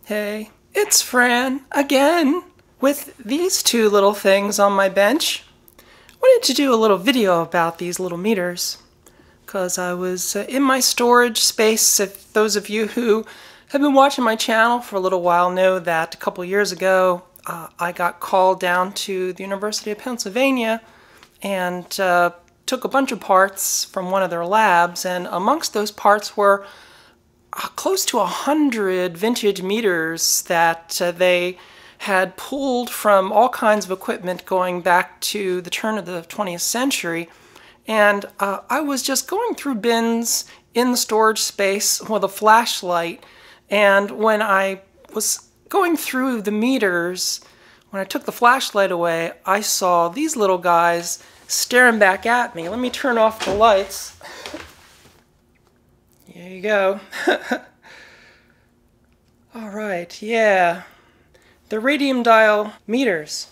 Hey, it's Fran again with these two little things on my bench. Wanted to do a little video about these little meters because I was in my storage space. If those of you who have been watching my channel for a little while know that a couple years ago I got called down to the University of Pennsylvania and took a bunch of parts from one of their labs, and amongst those parts were close to 100 vintage meters that they had pulled from all kinds of equipment going back to the turn of the 20th century. And I was just going through bins in the storage space with a flashlight, and when I was going through the meters, when I took the flashlight away, I saw these little guys staring back at me. Let me turn off the lights. There you go. All right, yeah. The radium dial meters.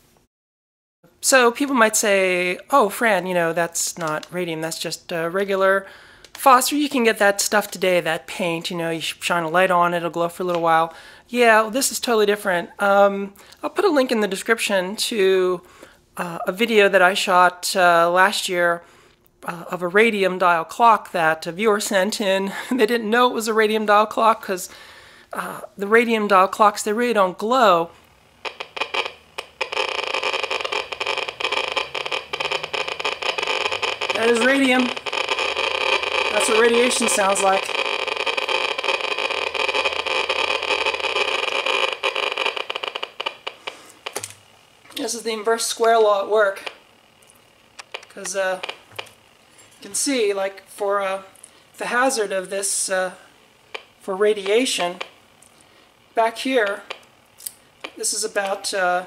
So people might say, oh, Fran, you know, that's not radium, that's just regular phosphor. You can get that stuff today, that paint, you know, you shine a light on it, it'll glow for a little while. Yeah, well, this is totally different. I'll put a link in the description to a video that I shot last year of a radium dial clock that a viewer sent in. They didn't know it was a radium dial clock because the radium dial clocks, they really don't glow. That is radium. That's what radiation sounds like. This is the inverse square law at work. Because you can see, like, for the hazard of this, for radiation, back here, this is about a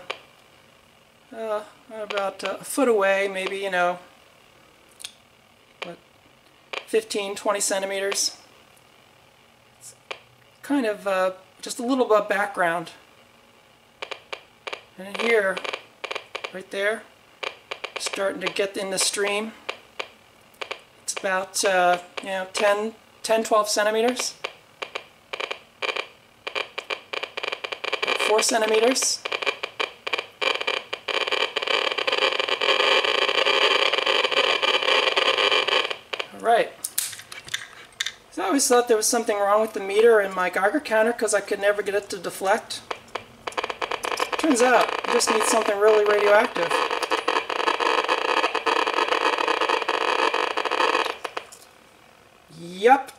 foot away, maybe, you know, what, 15, 20 centimeters. It's kind of just a little bit of background. And in here, right there, starting to get in the stream. It's about, you know, 10, 12 centimeters. 4 centimeters. Alright. So I always thought there was something wrong with the meter in my Geiger counter because I could never get it to deflect. Turns out, it just needs something really radioactive. Yep.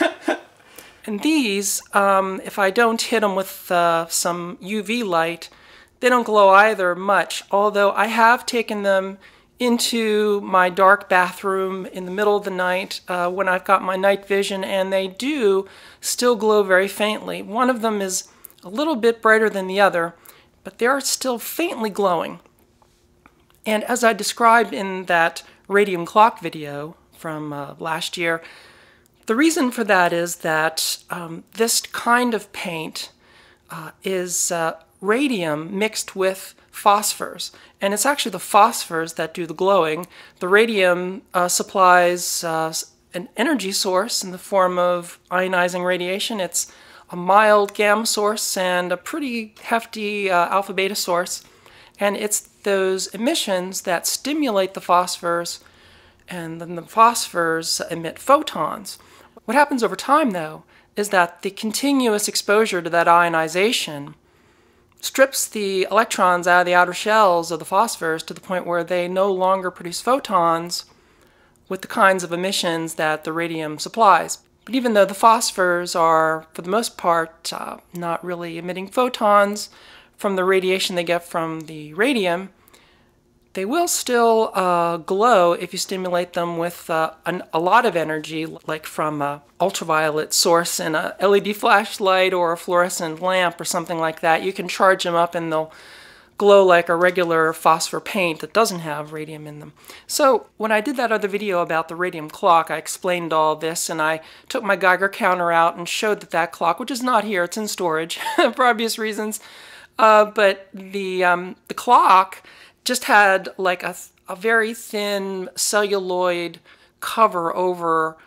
And these, if I don't hit them with some UV light, they don't glow either much, although I have taken them into my dark bathroom in the middle of the night when I've got my night vision, and they do still glow very faintly. One of them is a little bit brighter than the other, but they are still faintly glowing. And as I described in that radium clock video from last year, the reason for that is that this kind of paint is radium mixed with phosphors, and it's actually the phosphors that do the glowing. The radium supplies an energy source in the form of ionizing radiation. It's a mild gamma source and a pretty hefty alpha beta source, and it's those emissions that stimulate the phosphors, and then the phosphors emit photons. What happens over time, though, is that the continuous exposure to that ionization strips the electrons out of the outer shells of the phosphors to the point where they no longer produce photons with the kinds of emissions that the radium supplies. But even though the phosphors are, for the most part, not really emitting photons from the radiation they get from the radium, they will still glow if you stimulate them with a lot of energy, like from an ultraviolet source in a LED flashlight or a fluorescent lamp or something like that. You can charge them up and they'll glow like a regular phosphor paint that doesn't have radium in them. So when I did that other video about the radium clock, I explained all this, and I took my Geiger counter out and showed that that clock, which is not here, it's in storage for obvious reasons, but the clock just had like a very thin celluloid cover over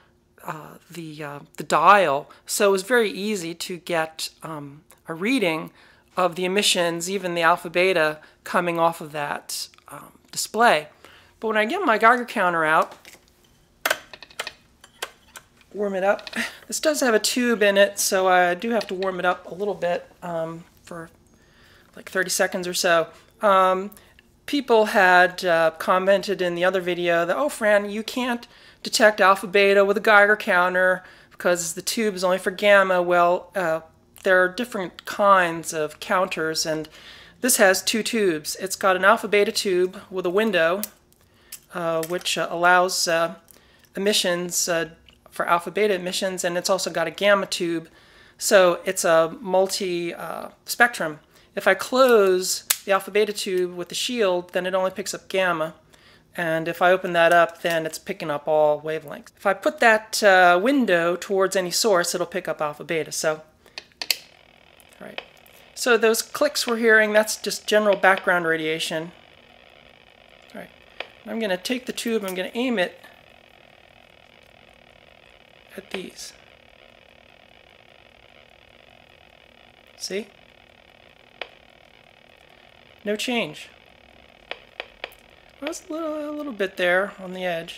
the dial, so it was very easy to get a reading of the emissions, even the alpha beta, coming off of that display. But when I get my Geiger counter out, warm it up. This does have a tube in it, so I do have to warm it up a little bit for like 30 seconds or so. People had commented in the other video that, oh, Fran, you can't detect alpha beta with a Geiger counter because the tube is only for gamma. Well, there are different kinds of counters, and this has two tubes. It's got an alpha beta tube with a window, which allows emissions for alpha beta emissions, and it's also got a gamma tube, so it's a multi-spectrum. If I close the alpha beta tube with the shield, then it only picks up gamma, and if I open that up, then it's picking up all wavelengths. If I put that window towards any source, it'll pick up alpha beta. So, all right. So those clicks we're hearing, that's just general background radiation. All right. I'm going to take the tube, I'm going to aim it at these. See? No change. Well, it's a little bit there on the edge.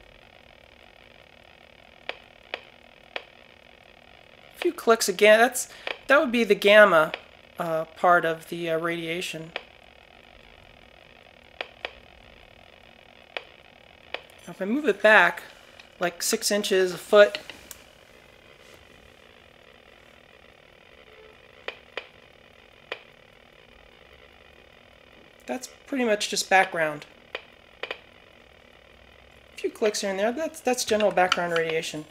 A few clicks again. That would be the gamma part of the radiation. Now if I move it back like 6 inches, a foot, that's pretty much just background. A few clicks here and there, that's general background radiation.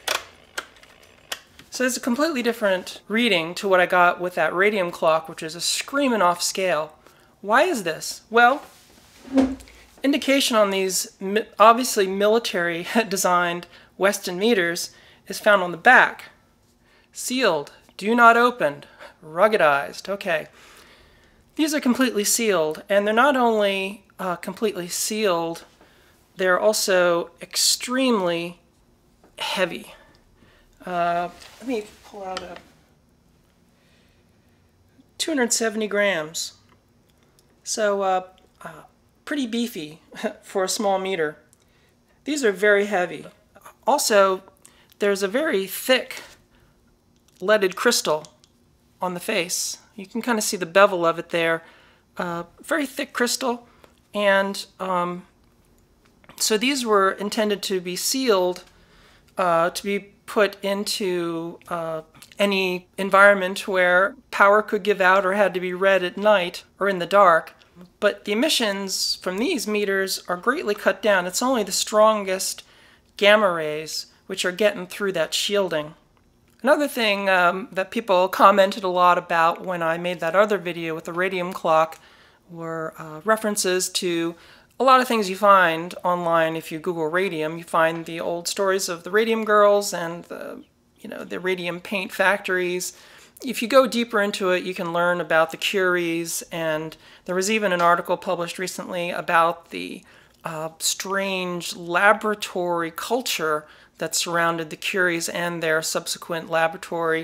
So it's a completely different reading to what I got with that radium clock, which is a screaming off scale. Why is this? Well, indication on these obviously military designed Weston meters is found on the back. Sealed, do not open, ruggedized. Okay. These are completely sealed, and they're not only completely sealed, they're also extremely heavy. Let me pull out a 270 grams. So pretty beefy for a small meter. These are very heavy. Also, there's a very thick leaded crystal on the face. You can kind of see the bevel of it there. Very thick crystal, and so these were intended to be sealed to be put into any environment where power could give out or had to be read at night or in the dark. But the emissions from these meters are greatly cut down. It's only the strongest gamma rays which are getting through that shielding. Another thing that people commented a lot about when I made that other video with the radium clock were references to a lot of things you find online. If you Google radium, you find the old stories of the radium girls and the radium paint factories. If you go deeper into it, you can learn about the Curies, and there was even an article published recently about the strange laboratory culture that surrounded the Curies and their subsequent laboratory,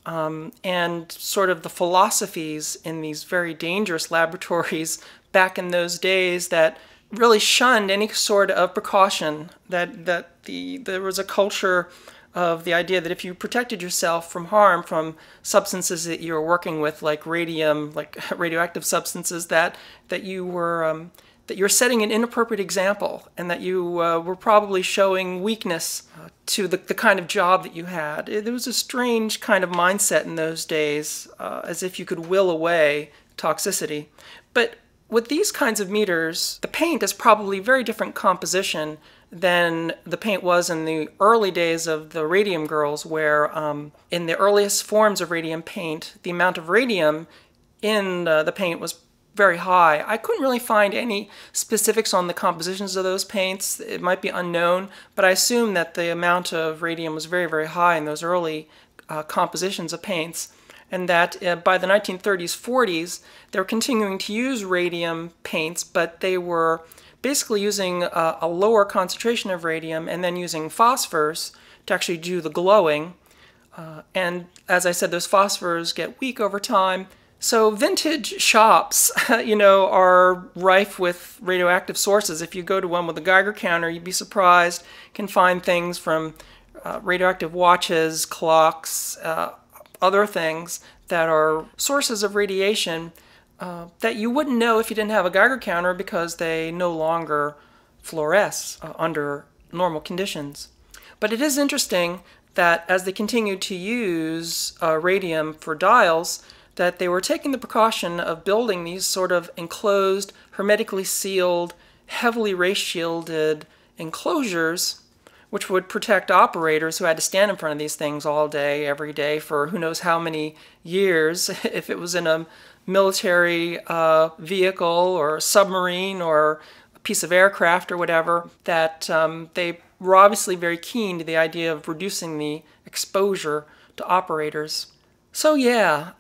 and sort of the philosophies in these very dangerous laboratories back in those days that really shunned any sort of precaution, that there was a culture of the idea that if you protected yourself from harm from substances that you were working with, like radium, like radioactive substances, that you were setting an inappropriate example, and that you were probably showing weakness to the kind of job that you had. There was a strange kind of mindset in those days, as if you could will away toxicity. But with these kinds of meters, the paint is probably very different composition than the paint was in the early days of the radium girls, where in the earliest forms of radium paint, the amount of radium in the paint was very high. I couldn't really find any specifics on the compositions of those paints. It might be unknown, but I assume that the amount of radium was very, very high in those early compositions of paints, and that by the 1930s, 40s, they were continuing to use radium paints, but they were basically using a lower concentration of radium and then using phosphors to actually do the glowing. And as I said, those phosphors get weak over time. So vintage shops, are rife with radioactive sources. If you go to one with a Geiger counter, you'd be surprised. You can find things from radioactive watches, clocks, other things that are sources of radiation that you wouldn't know if you didn't have a Geiger counter because they no longer fluoresce under normal conditions. But it is interesting that as they continued to use radium for dials, that they were taking the precaution of building these sort of enclosed, hermetically sealed, heavily ray-shielded enclosures, which would protect operators who had to stand in front of these things all day, every day, for who knows how many years, if it was in a military vehicle or a submarine or a piece of aircraft or whatever, that they were obviously very keen to the idea of reducing the exposure to operators. So yeah,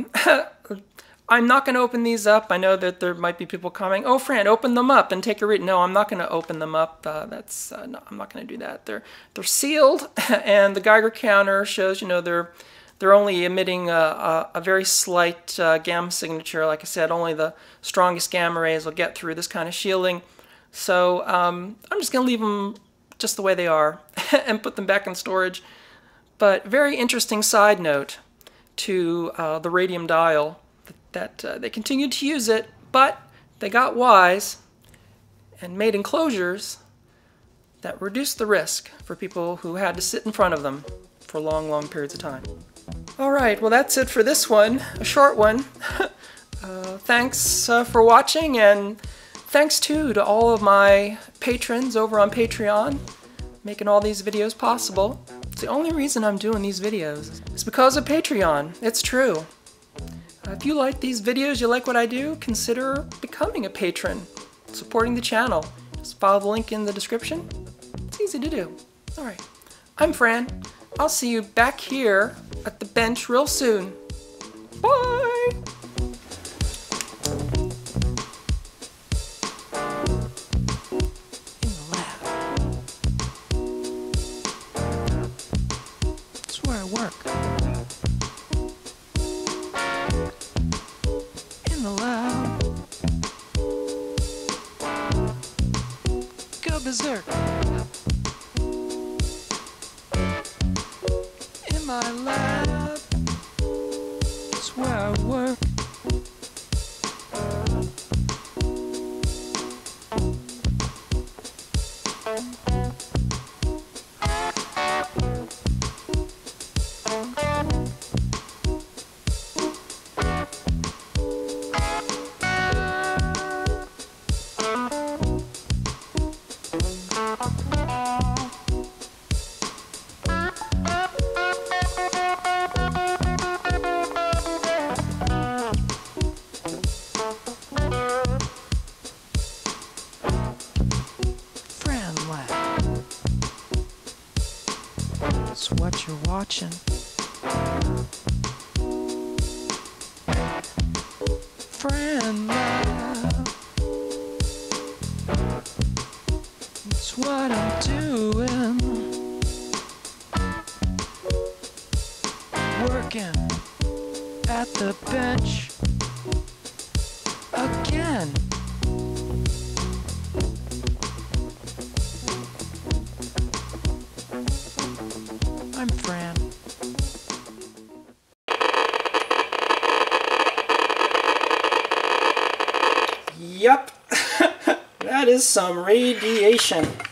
I'm not going to open these up. I know that there might be people commenting, "Oh, Fran, open them up and take a read." No, I'm not going to open them up. No, I'm not going to do that. They're sealed, and the Geiger counter shows, they're only emitting a very slight gamma signature. Like I said, only the strongest gamma rays will get through this kind of shielding. So I'm just going to leave them just the way they are and put them back in storage. But very interesting side note to the radium dial, that they continued to use it, but they got wise and made enclosures that reduced the risk for people who had to sit in front of them for long, long periods of time. All right, well, that's it for this one, a short one. Thanks for watching, and thanks too to all of my patrons over on Patreon, making all these videos possible. It's the only reason I'm doing these videos. It's because of Patreon. It's true. If you like these videos, you like what I do, consider becoming a patron, supporting the channel. Just follow the link in the description. It's easy to do. All right, I'm Fran. I'll see you back here at the bench real soon. Bye! In the lab. That's where I work. In the lab. Go berserk. In my lab. That's where I work. That's what you're watching. Fran Lab. That's what I'm doing. Working at the bench again. I'm Fran. Yup, that is some radiation.